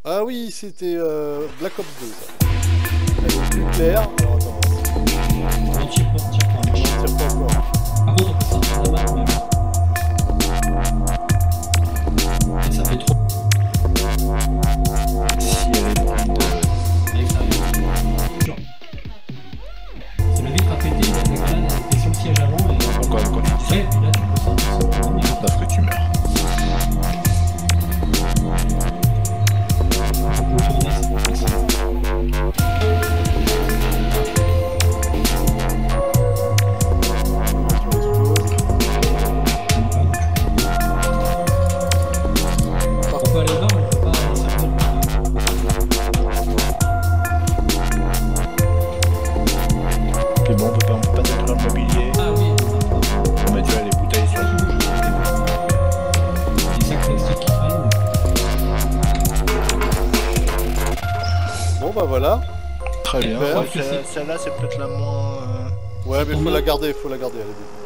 Ah oui, c'était Black Ops 2, ça. Avec le nucléaire. Alors attends. On tire pas, on tire pas. On tire pas encore. Par contre, on peut sortir de la map, mais... Et ça fait trop. Si elle est vide. À l'extérieur. C'est le vitre à péter, il y a des grenades, elle était sur le siège avant et... Encore quand tu dis ça, Ouais, et puis là tu peux sortir sur le premier. sauf que tu meurs. On peut tourner, c'est pas facile. On peut aller voir, mais on peut pas aller sortir. C'est bon, on peut pas détruire le mobilier. Ah oui, On va mettre les bouteilles sur le bouge. des sacs plastiques qui traînent. Bon bah voilà. Très bien. Super. Ouais, celle-là, c'est peut-être la moins... Ouais, mais faut la garder, elle est bien.